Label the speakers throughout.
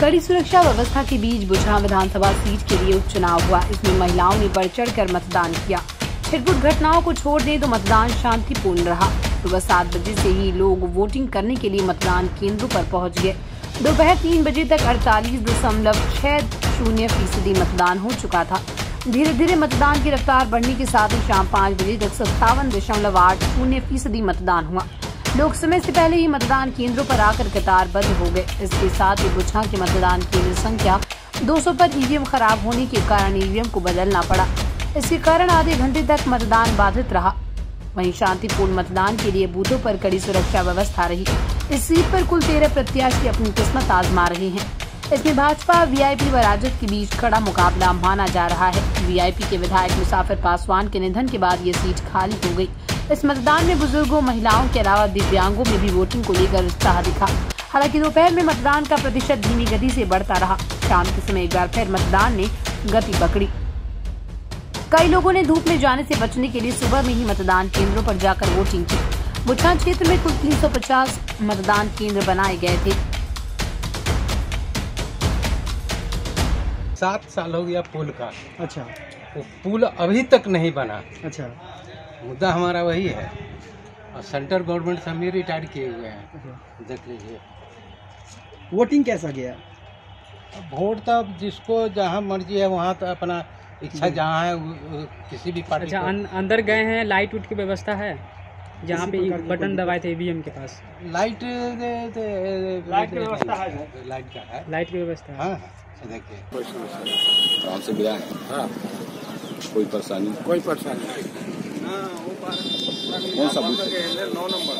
Speaker 1: कड़ी सुरक्षा व्यवस्था के बीच बुचहा विधानसभा सीट के लिए उपचुनाव हुआ। इसमें महिलाओं ने बढ़ चढ़कर मतदान किया। छिटपुट घटनाओं को छोड़ दें तो मतदान शांतिपूर्ण रहा। सुबह 7 बजे से ही लोग वोटिंग करने के लिए मतदान केंद्रों पर पहुंच गए। दोपहर 3 बजे तक 48.60% मतदान हो चुका था। धीरे धीरे मतदान की रफ्तार बढ़ने के साथ ही शाम 5 बजे तक 57.80% मतदान हुआ। लोग समय से पहले ही मतदान केंद्रों पर आकर कतारबद्ध हो गए। इसके साथ ही बुचहा के मतदान केंद्र संख्या 200 पर ईवीएम खराब होने के कारण ईवीएम को बदलना पड़ा। इसके कारण आधे घंटे तक मतदान बाधित रहा। वहीं शांतिपूर्ण मतदान के लिए बूथों पर कड़ी सुरक्षा व्यवस्था रही। इस सीट पर कुल 13 प्रत्याशी अपनी किस्मत आजमा रहे हैं। इसमें भाजपा, वीआईपी व राजद के बीच कड़ा मुकाबला माना जा रहा है। वीआईपी के विधायक मुसाफिर पासवान के निधन के बाद ये सीट खाली हो गई। इस मतदान में बुजुर्गों, महिलाओं के अलावा दिव्यांगों में भी वोटिंग को लेकर उत्साह दिखा। हालांकि दोपहर में मतदान का प्रतिशत धीमी गति से बढ़ता रहा। शाम के समय एक बार फिर मतदान ने गति पकड़ी। कई लोगों ने धूप में जाने से बचने के लिए सुबह में ही मतदान केंद्रों पर जाकर वोटिंग की। बुचहा क्षेत्र में कुल 350 मतदान केंद्र बनाए गए थे।
Speaker 2: 7 साल हो गया पुल का।
Speaker 3: अच्छा,
Speaker 2: वो पुल अभी तक नहीं बना।
Speaker 3: अच्छा,
Speaker 2: मुद्दा हमारा वही है। और सेंट्रल गवर्नमेंट से हम रिटायर किए हुए हैं। देख लीजिए
Speaker 3: वोटिंग कैसा गया?
Speaker 2: वोट तो जिसको जहाँ मर्जी है वहाँ तो अपना इच्छा जहाँ है किसी भी पार्टी।
Speaker 4: अच्छा, अंदर गए हैं, लाइट उठ की व्यवस्था है जहाँ पे बटन दबाए थे ईवीएम के पास?
Speaker 2: लाइट की व्यवस्था है। लाइट का है,
Speaker 4: लाइट की व्यवस्था है।
Speaker 2: हाँ, देखिए
Speaker 5: आराम से गया है। हाँ, कोई परेशानी नहीं। कौन सा बूथ? 9 नंबर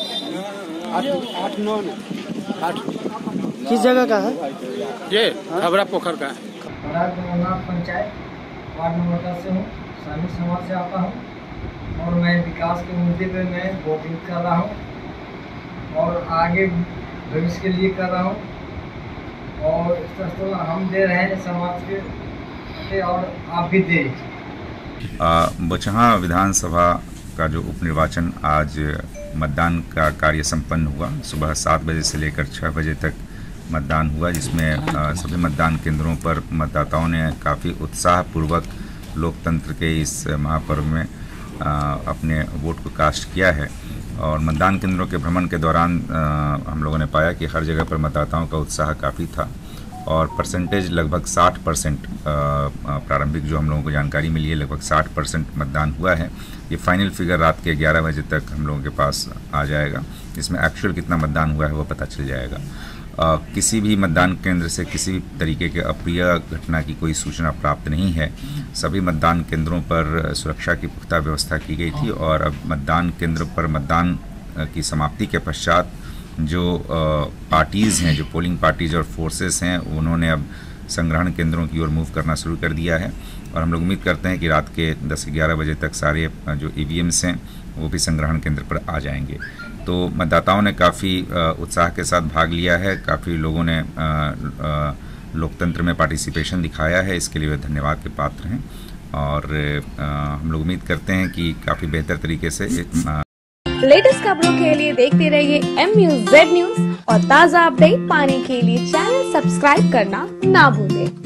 Speaker 5: 8
Speaker 3: किस जगह का है
Speaker 5: ये? खबरा पोखर का है।
Speaker 6: पंचायत वार्ड नंबर 10 से हूँ। शामिल समाज से आता हूँ और मैं विकास के मुद्दे पे मैं वोटिंग कर रहा हूँ और आगे भविष्य के लिए कर रहा हूँ और इस तरह से हम दे रहे हैं समाज के और आप भी दें।
Speaker 7: बुचहा विधानसभा का जो उपनिर्वाचन आज मतदान का कार्य संपन्न हुआ। सुबह 7 बजे से लेकर 6 बजे तक मतदान हुआ, जिसमें सभी मतदान केंद्रों पर मतदाताओं ने काफ़ी उत्साहपूर्वक लोकतंत्र के इस महापर्व में अपने वोट को कास्ट किया है। और मतदान केंद्रों के भ्रमण के दौरान हम लोगों ने पाया कि हर जगह पर मतदाताओं का उत्साह काफ़ी था और परसेंटेज लगभग 60% प्रारंभिक जो हम लोगों को जानकारी मिली है, लगभग 60% मतदान हुआ है। ये फाइनल फिगर रात के 11 बजे तक हम लोगों के पास आ जाएगा। इसमें एक्चुअल कितना मतदान हुआ है वो पता चल जाएगा। किसी भी मतदान केंद्र से किसी भी तरीके के अप्रिय घटना की कोई सूचना प्राप्त नहीं है। सभी मतदान केंद्रों पर सुरक्षा की पुख्ता व्यवस्था की गई थी और अब मतदान केंद्र पर मतदान की समाप्ति के पश्चात जो पार्टीज़ हैं, जो पोलिंग पार्टीज़ और फोर्सेस हैं, उन्होंने अब संग्रहण केंद्रों की ओर मूव करना शुरू कर दिया है और हम लोग उम्मीद करते हैं कि रात के 10-11 बजे तक सारे जो ईवीएम्स हैं वो भी संग्रहण केंद्र पर आ जाएंगे। तो मतदाताओं ने काफ़ी उत्साह के साथ भाग लिया है। काफ़ी लोगों ने लोकतंत्र में पार्टिसिपेशन दिखाया है। इसके लिए वे धन्यवाद के पात्र हैं और हम लोग उम्मीद करते हैं कि काफ़ी बेहतर तरीके से
Speaker 8: लेटेस्ट खबरों के लिए देखते रहिए MUZ न्यूज और ताज़ा अपडेट पाने के लिए चैनल सब्सक्राइब करना ना भूलें।